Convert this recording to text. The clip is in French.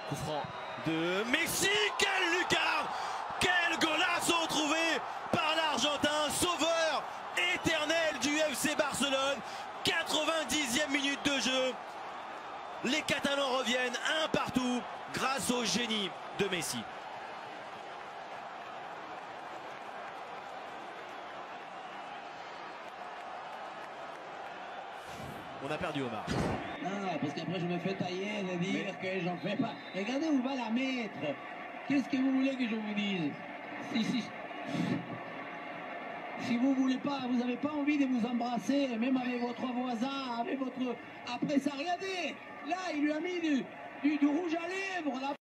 Coup franc de Messi, quel lucarne, quel golasso trouvé par l'Argentin, sauveur éternel du FC Barcelone. 90e minute de jeu, les Catalans reviennent un partout grâce au génie de Messi. On a perdu Omar. Non, parce qu'après je me fais tailler de dire que j'en fais pas. Regardez où va la mettre. Qu'est-ce que vous voulez que je vous dise? Si vous voulez pas, vous n'avez pas envie de vous embrasser, même avec votre voisin, avec votre... Après ça, regardez, là, il lui a mis du rouge à lèvres. Là.